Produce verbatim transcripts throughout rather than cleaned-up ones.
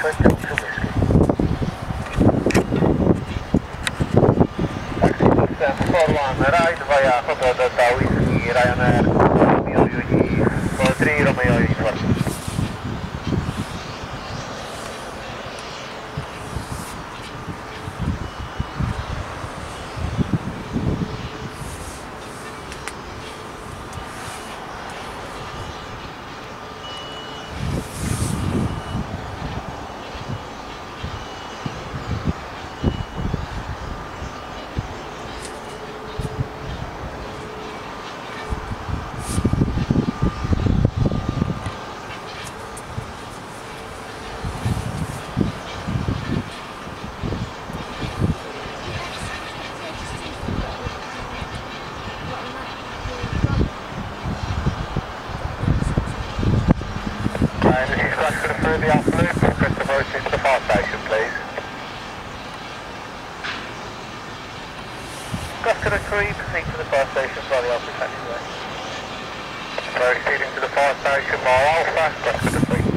Ride via Hotel Delta Whiskey, Ryanair, Romeo U G, three Romeo U G. And if you'd like to refer the afternoon, press the vote into the fire station, please. Gloucester to three, proceed to the fire station by the Alpha taxiway. Proceeding to the fire station by Alpha, Gloucester to three.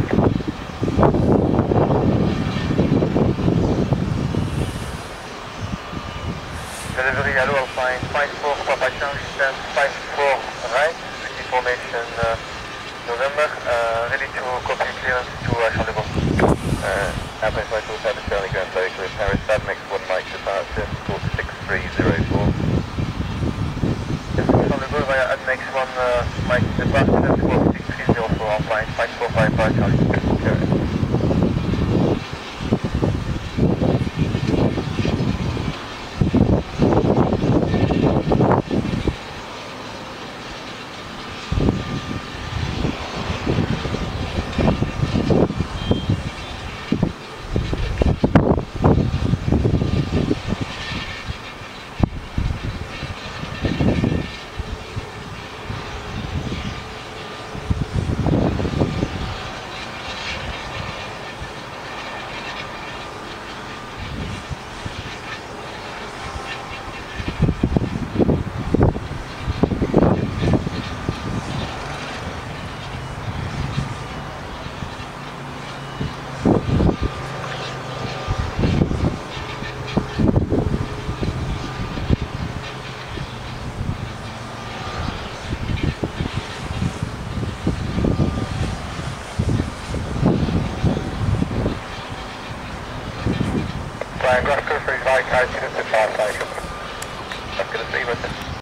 Delivery à Alpine, five four, Papa Charlie, stand five four right, with information uh, November, uh, ready to copy clearance to uh, Charlie de Gaulle. Uh, Airplane flight two seven Charlie going vertical in Paris, that makes one Mike departure, four six three zero four. Charlie de Gaulle via A D M X one uh, Mike departure, four six three zero four on flight, five four five five Charlie de Gaulle. Gloucester, three five, carriage unit to fire station. That's going to see with it.